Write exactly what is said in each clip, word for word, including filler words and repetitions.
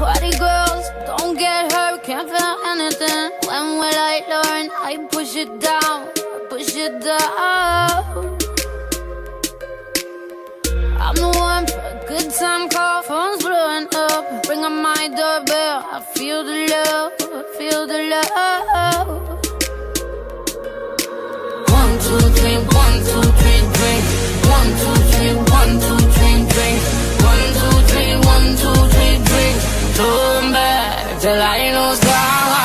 Party girls, don't get hurt, can't feel anything. When will I learn? I push it down, push it down. I'm the one for a good time call, phone's blowing up. Bring on my doorbell, I feel the love, I feel the love. One, two, three, one, two, three, drink. One, two, three, one, two, three, drink. One, two, three, one, two, three, drink. Turn back till I lose God.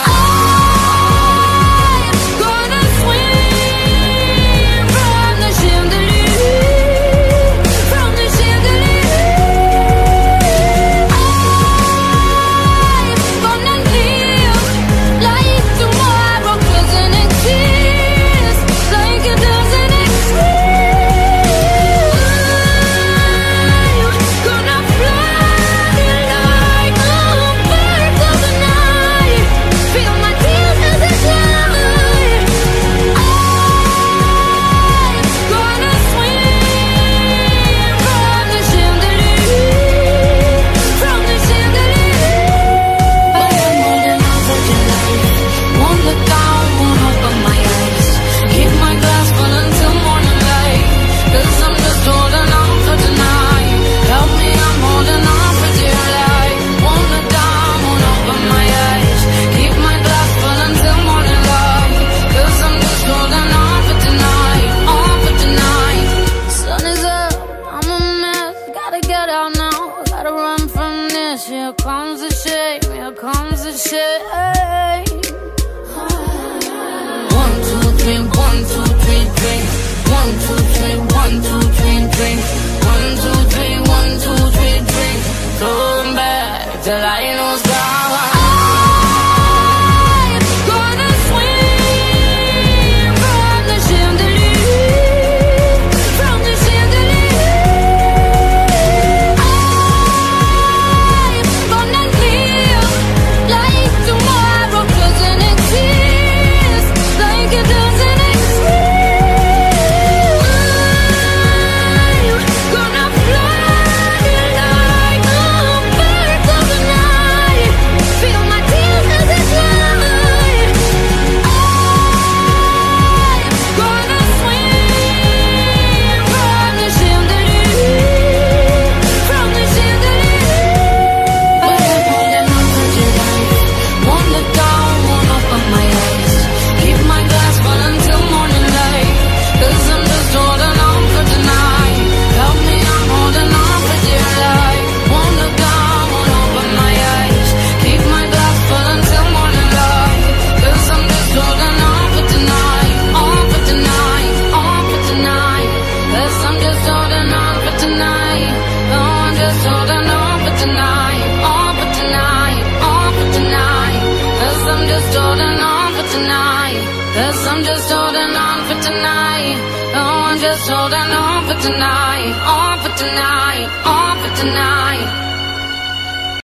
Here comes the shame, here comes the shame. One, two, three, one, two, three, drink. One, two, three, one, two, three, drink. One, two, three, one, two, three, drink. Turn back till I lose God. Cause I'm just holding on for tonight. Oh, I'm just holding on for tonight. On for tonight, on for tonight.